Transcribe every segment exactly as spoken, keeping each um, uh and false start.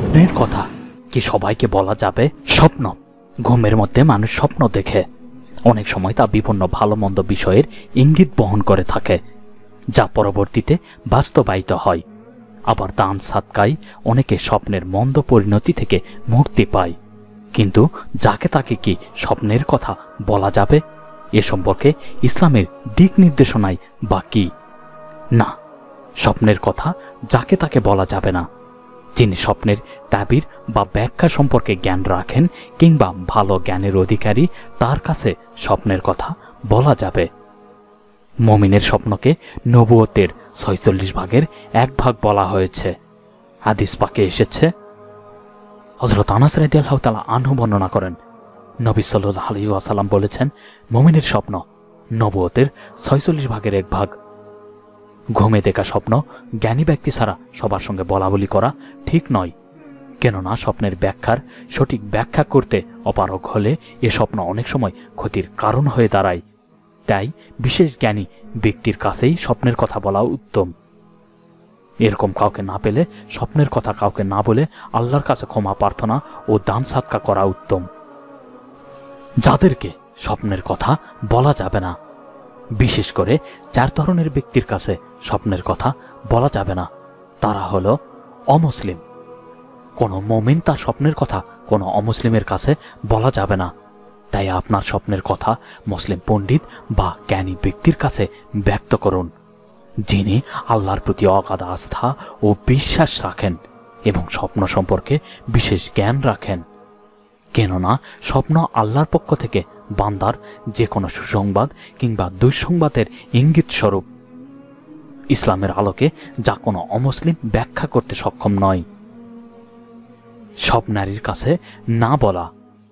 স্বপ্নের কথা কি সবাইকে বলা যাবে? স্বপ্ন, ঘুমের মধ্যে মানুষ স্বপ্ন দেখে। অনেক সময় তা বিভিন্ন ভালো মন্দ বিষয়ের ইঙ্গিত বহন করে থাকে, যা পরবর্তীতে বাস্তবায়িত হয়। আবার দান সাদকায় অনেকে স্বপ্নের মন্দ পরিণতি থেকে মুক্তি পায়। কিন্তু যাকে তাকে কি স্বপ্নের কথা বলা যাবে? এ সম্পর্কে ইসলামের দিক নির্দেশনায় বা কি? না, স্বপ্নের কথা যাকে তাকে বলা যাবে না। যিনি স্বপ্নের তাবির বা ব্যাখ্যা সম্পর্কে জ্ঞান রাখেন কিংবা ভালো জ্ঞানের অধিকারী, তার কাছে স্বপ্নের কথা বলা যাবে। মুমিনের স্বপ্নকে নবুয়তের ছয়চল্লিশ ভাগের এক ভাগ বলা হয়েছে। হাদিস পাকে এসেছে, হযরত আনাস রাদিয়াল্লাহু তাআলা আনহু বর্ণনা করেন, নবী সাল্লাল্লাহু আলাইহি ওয়াসাল্লাম বলেছেন, মুমিনের স্বপ্ন নবুয়তের ছয়চল্লিশ ভাগের এক ভাগ। ঘুমে দেখা স্বপ্ন জ্ঞানী ব্যক্তি ছাড়া সবার সঙ্গে বলাবলি করা ঠিক নয়, কেননা স্বপ্নের ব্যাখ্যার সঠিক ব্যাখ্যা করতে অপারগ হলে এ স্বপ্ন অনেক সময় ক্ষতির কারণ হয়ে দাঁড়ায়। তাই বিশেষ জ্ঞানী ব্যক্তির কাছেই স্বপ্নের কথা বলা উত্তম। এরকম কাউকে না পেলে স্বপ্নের কথা কাউকে না বলে আল্লাহর কাছে ক্ষমা প্রার্থনা ও দান সাদকা করা উত্তম। যাদেরকে স্বপ্নের কথা বলা যাবে না, বিশেষ করে চার ধরনের ব্যক্তির কাছে স্বপ্নের কথা বলা যাবে না। তারা হলো অমুসলিম। কোনো মুমিন তার স্বপ্নের কথা কোনো অমুসলিমের কাছে বলা যাবে না। তাই আপনার স্বপ্নের কথা মুসলিম পণ্ডিত বা জ্ঞানী ব্যক্তির কাছে ব্যক্ত করুন, যিনি আল্লাহর প্রতি অগাধ আস্থা ও বিশ্বাস রাখেন এবং স্বপ্ন সম্পর্কে বিশেষ জ্ঞান রাখেন। কেননা স্বপ্ন আল্লাহর পক্ষ থেকে বান্দার যে কোনো সুসংবাদ কিংবা দুঃসংবাদের ইঙ্গিত স্বরূপ, ইসলামের আলোকে যা কোনো অমুসলিম ব্যাখ্যা করতে সক্ষম নয়। সব নারীর কাছে না বলা।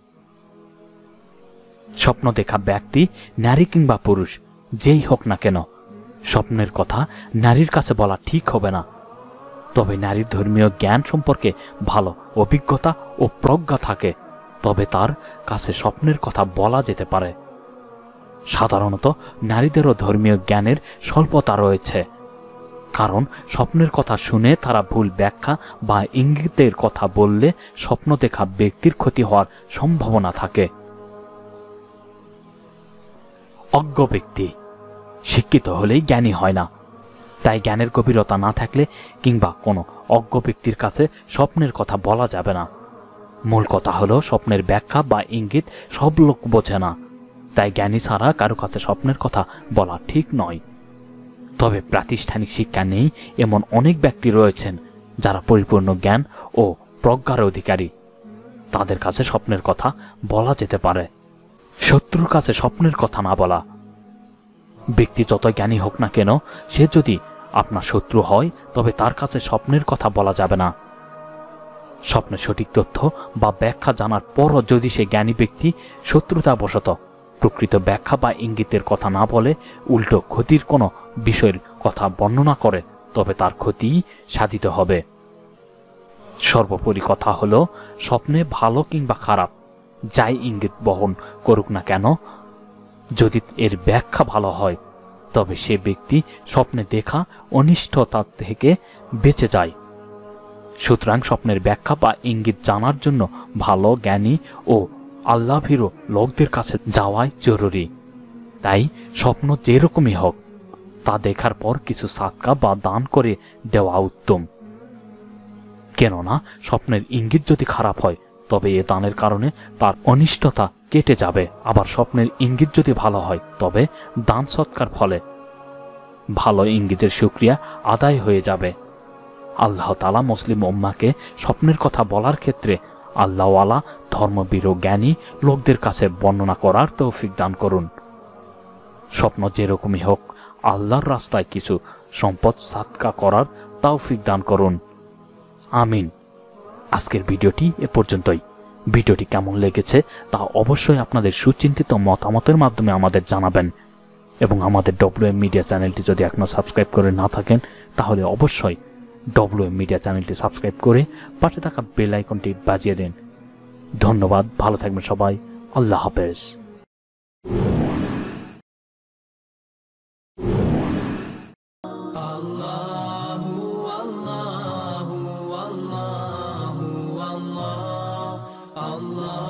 স্বপ্ন দেখা ব্যক্তি নারী কিংবা পুরুষ যেই হোক না কেন, স্বপ্নের কথা নারীর কাছে বলা ঠিক হবে না। তবে নারীর ধর্মীয় জ্ঞান সম্পর্কে ভালো অভিজ্ঞতা ও প্রজ্ঞা থাকে, তবে তার কাছে স্বপ্নের কথা বলা যেতে পারে। সাধারণত নারীদেরও ধর্মীয় জ্ঞানের স্বল্পতা রয়েছে, কারণ স্বপ্নের কথা শুনে তারা ভুল ব্যাখ্যা বা ইঙ্গিতের কথা বললে স্বপ্ন দেখা ব্যক্তির ক্ষতি হওয়ার সম্ভাবনা থাকে। অজ্ঞ ব্যক্তি শিক্ষিত হলেই জ্ঞানী হয় না। তাই জ্ঞানের গভীরতা না থাকলে কিংবা কোনো অজ্ঞ ব্যক্তির কাছে স্বপ্নের কথা বলা যাবে না। মূল কথা হলো স্বপ্নের ব্যাখ্যা বা ইঙ্গিত সব লোক বোঝে না, তাই জ্ঞানী ছাড়া কারো কাছে স্বপ্নের কথা বলা ঠিক নয়। তবে প্রাতিষ্ঠানিক শিক্ষা নেই এমন অনেক ব্যক্তি রয়েছেন যারা পরিপূর্ণ জ্ঞান ও প্রজ্ঞার অধিকারী, তাদের কাছে স্বপ্নের কথা বলা যেতে পারে। শত্রুর কাছে স্বপ্নের কথা না বলা। ব্যক্তি যত জ্ঞানী হোক না কেন, সে যদি আপনার শত্রু হয় তবে তার কাছে স্বপ্নের কথা বলা যাবে না। স্বপ্নের সঠিক তথ্য বা ব্যাখ্যা জানার পরও যদি সে জ্ঞানী ব্যক্তি শত্রুতাবশত প্রকৃত ব্যাখ্যা বা ইঙ্গিতের কথা না বলে উল্টো ক্ষতির কোনো বিষয়ের কথা বর্ণনা করে, তবে তার ক্ষতি সাধিত হবে। সর্বোপরি কথা হলো, স্বপ্নে ভালো কিংবা খারাপ যাই ইঙ্গিত বহন করুক না কেন, যদি এর ব্যাখ্যা ভালো হয় তবে সে ব্যক্তি স্বপ্নে দেখা অনিষ্টতা থেকে বেঁচে যায়। সুতরাং স্বপ্নের ব্যাখ্যা বা ইঙ্গিত জানার জন্য ভালো জ্ঞানী ও আল্লাহভীরু লোকদের কাছে যাওয়াই জরুরি। তাই স্বপ্ন যেরকমই হোক তা দেখার পর কিছু সাদকা বা দান করে দেওয়া উত্তম। কেননা স্বপ্নের ইঙ্গিত যদি খারাপ হয় তবে এ দানের কারণে তার অনিষ্টতা কেটে যাবে। আবার স্বপ্নের ইঙ্গিত যদি ভালো হয় তবে দান সৎকার ফলে ভালো ইঙ্গিতের শুকরিয়া আদায় হয়ে যাবে। আল্লাহ তাআলা মুসলিম উম্মাহকে স্বপ্নের কথা বলার ক্ষেত্রে আল্লাহওয়ালা ধর্মবীর ও জ্ঞানী লোকদের কাছে বর্ণনা করার তৌফিক দান করুন। স্বপ্ন যেরকমই হোক আল্লাহর রাস্তায় কিছু সম্পদ সাদকা করার তৌফিক দান করুন। আমিন। আজকের ভিডিওটি এ পর্যন্তই। ভিডিওটি কেমন লেগেছে তা অবশ্যই আপনাদের সুচিন্তিত মতামতের মাধ্যমে আমাদের জানাবেন এবং আমাদের ডব্লিউএম মিডিয়া চ্যানেলটি যদি এখনো সাবস্ক্রাইব করে না থাকেন তাহলে অবশ্যই ডব্লিউএম মিডিয়া চ্যানেলটি সাবস্ক্রাইব করে পাশে থাকা বেল আইকনটি বাজিয়ে দিন। ধন্যবাদ, ভালো থাকবেন সবাই। আল্লাহ হাফেজ। Allahu Allahu Allahu الله